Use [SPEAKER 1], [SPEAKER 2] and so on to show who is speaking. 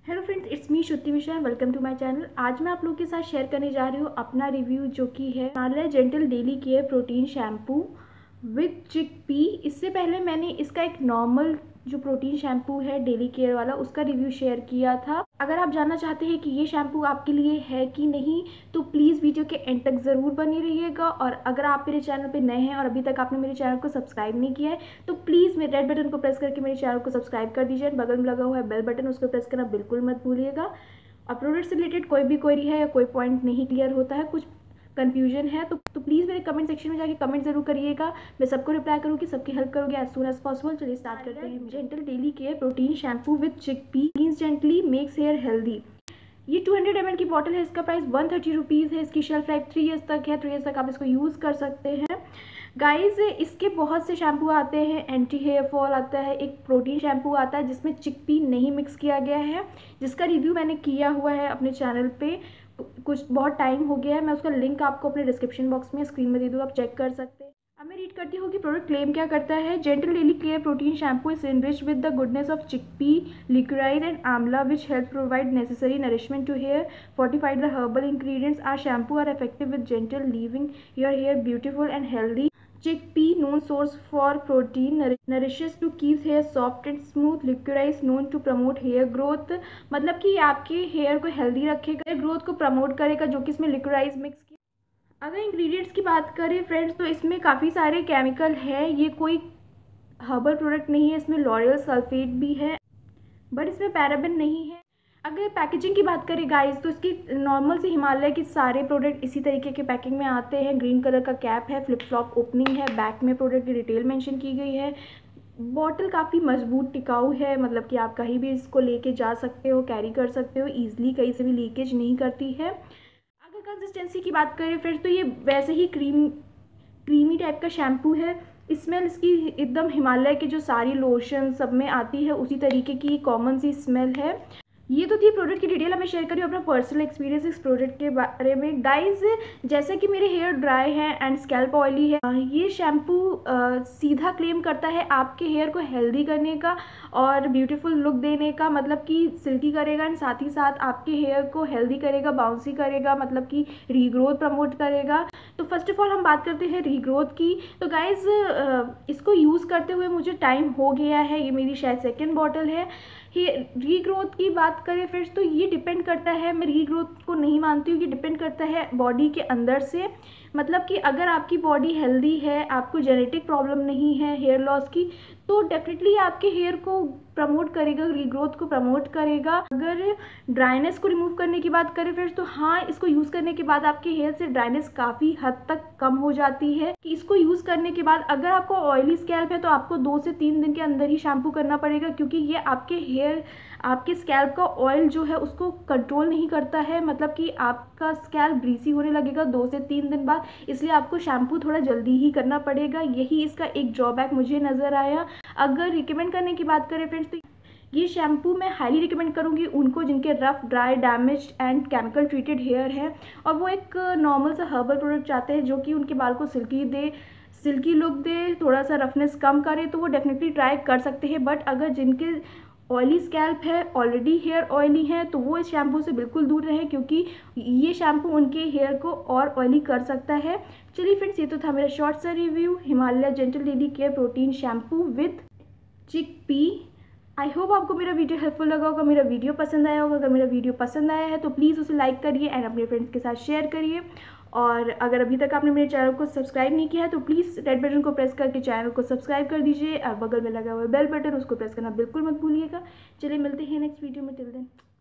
[SPEAKER 1] Hello friends, it's me Shruti Mishra and welcome to my channel. आज मैं आप लोगों के साथ शेयर करने जा रही हूँ अपना रिव्यू, जो कि है Himalaya gentle daily care protein shampoo with chickpea. इससे पहले मैंने इसका एक नॉर्मल जो प्रोटीन शैम्पू है डेली केयर वाला, उसका रिव्यू शेयर किया था। अगर आप जानना चाहते हैं कि ये शैम्पू आपके लिए है कि नहीं, तो प्लीज़ वीडियो के एंड तक ज़रूर बने रहिएगा। और अगर आप मेरे चैनल पे नए हैं और अभी तक आपने मेरे चैनल को सब्सक्राइब नहीं किया है, तो प्लीज़ मेरे रेड बटन को प्रेस करके मेरे चैनल को सब्सक्राइब कर दीजिए। बगल में लगा हुआ है बेल बटन, उसको प्रेस करना बिल्कुल मत भूलिएगा। और प्रोडक्ट से रिलेटेड कोई भी क्वेरी है या कोई पॉइंट नहीं क्लियर होता है, कुछ कन्फ्यूजन है, तो प्लीज़ मेरे कमेंट सेक्शन में जाके कमेंट जरूर करिएगा। मैं सबको रिप्लाई करूँगी, सबकी हेल्प करूँगी एज सून एज पॉसिबल। चलिए स्टार्ट करते हैं। Gentle daily care protein shampoo with chickpea instantly makes hair healthy. ये 200 ml की बॉटल है। इसका प्राइस 130 रुपीज़ है। इसकी शेल्फ लाइफ 3 ईयर्स तक है। 3 ईयर्स तक आप इसको यूज़ कर सकते हैं। गाइस, इसके बहुत से शैम्पू आते हैं। एंटी हेयर फॉल आता है, एक प्रोटीन शैम्पू आता है जिसमें चिकपी नहीं मिक्स किया गया है, जिसका रिव्यू मैंने किया हुआ है अपने चैनल पे। कुछ बहुत टाइम हो गया है। मैं उसका लिंक आपको अपने डिस्क्रिप्शन बॉक्स में स्क्रीन में दे दूँगा, आप चेक कर सकते हैं। अब मैं रीड करती हूँ कि प्रोडक्ट क्लेम क्या करता है। Gentle daily care protein shampoo is enriched with the goodness of chickpea, licorice and amla, which help provide necessary nourishment to hair. Fortified the herbal ingredients, our shampoo are effective with gentle, leaving your hair beautiful and healthy. Chickpea, known source for protein, nourishes to keep hair soft and smooth. Licorice, known to promote hair growth, मतलब कि आपके hair को healthy रखेगा, growth को promote करेगा, जो कि इसमें लिक्विराइज मिक्स किया। अगर इंग्रेडिएंट्स की बात करें फ्रेंड्स, तो इसमें काफ़ी सारे केमिकल है। ये कोई हर्बल प्रोडक्ट नहीं है। इसमें लॉरियल सल्फेट भी है, बट इसमें पैराबेन नहीं है। अगर पैकेजिंग की बात करें गाइस, तो इसकी नॉर्मल से हिमालय के सारे प्रोडक्ट इसी तरीके के पैकिंग में आते हैं। ग्रीन कलर का कैप है, फ्लिप फ्लॉप ओपनिंग है, बैक में प्रोडक्ट की डिटेल मेंशन की गई है। बॉटल काफ़ी मजबूत टिकाऊ है, मतलब कि आप कहीं भी इसको लेके जा सकते हो, कैरी कर सकते हो ईजिली, कहीं से भी लीकेज नहीं करती है। अगर कंसिस्टेंसी की बात करें फ्रेंड्स, तो ये वैसे ही क्रीमी टाइप का शैम्पू है। स्मेल इसकी एकदम हिमालय के जो सारी लोशन सब में आती है उसी तरीके की कॉमन सी स्मेल है। ये तो थी प्रोडक्ट की डिटेल। हमें शेयर करिए अपना पर्सनल एक्सपीरियंस इस प्रोडक्ट के बारे में। गाइज, जैसे कि मेरे हेयर ड्राई है एंड स्कैल्प ऑयली है, ये शैम्पू सीधा क्लेम करता है आपके हेयर को हेल्दी करने का और ब्यूटीफुल लुक देने का, मतलब कि सिल्की करेगा एंड साथ ही साथ आपके हेयर को हेल्दी करेगा, बाउंसी करेगा, मतलब कि रीग्रोथ प्रमोट करेगा। तो फर्स्ट ऑफ ऑल हम बात करते हैं रीग्रोथ की। तो गाइज, इसको यूज़ करते हुए मुझे टाइम हो गया है, ये मेरी शायद सेकेंड बॉटल है। रीग्रोथ की बात करें फ्रेंड्स, तो ये डिपेंड करता है, मैं रीग्रोथ को नहीं मानती हूँ, ये डिपेंड करता है बॉडी के अंदर से। मतलब कि अगर आपकी बॉडी हेल्दी है, आपको जेनेटिक प्रॉब्लम नहीं है हेयर लॉस की, तो डेफिनेटली आपके हेयर को प्रमोट करेगा, रीग्रोथ को प्रमोट करेगा। अगर ड्राइनेस को रिमूव करने की बात करें फ्रेंड्स, तो हाँ, इसको यूज़ करने के बाद आपके हेयर से ड्राइनेस काफ़ी हद तक कम हो जाती है। कि इसको यूज़ करने के बाद अगर आपको ऑयली स्कैल्प है, तो आपको 2 से 3 दिन के अंदर ही शैम्पू करना पड़ेगा, क्योंकि ये आपके स्कैल्प का ऑयल जो है उसको कंट्रोल नहीं करता है। मतलब कि आपका स्कैल्प ग्रीसी होने लगेगा 2 से 3 दिन बाद, इसलिए आपको शैम्पू थोड़ा जल्दी ही करना पड़ेगा। यही इसका एक ड्रॉबैक मुझे नज़र आया। अगर रिकमेंड करने की बात करें फ्रेंड्स, तो ये शैम्पू मैं हाईली रिकमेंड करूँगी उनको जिनके rough, dry, damage and chemical treated hair है, और वो एक नॉर्मल सा हर्बल प्रोडक्ट चाहते हैं जो कि उनके बाल को सिल्की लुक दे, थोड़ा सा रफनेस कम करे, तो वो डेफिनेटली ट्राई कर सकते हैं। बट अगर जिनके ऑयली स्कैल्प है, ऑलरेडी हेयर ऑयली है, तो वो इस शैम्पू से बिल्कुल दूर रहें, क्योंकि ये शैम्पू उनके हेयर को और ऑयली कर सकता है। चलिए फ्रेंड्स, ये तो था मेरा शॉर्ट सा review Himalaya gentle daily care protein shampoo with chickpea. I hope आपको मेरा वीडियो हेल्पफुल लगा होगा, मेरा वीडियो पसंद आया होगा। अगर मेरा वीडियो पसंद आया है तो प्लीज़ उसे लाइक करिए एंड अपने फ्रेंड्स के साथ शेयर करिए। और अगर अभी तक आपने मेरे चैनल को सब्सक्राइब नहीं किया है, तो प्लीज़ रेड बटन को प्रेस करके चैनल को सब्सक्राइब कर दीजिए, और बगल में लगा हुआ बेल बटन उसको प्रेस करना बिल्कुल मत भूलिएगा। चलिए मिलते हैं नेक्स्ट वीडियो में। Till then.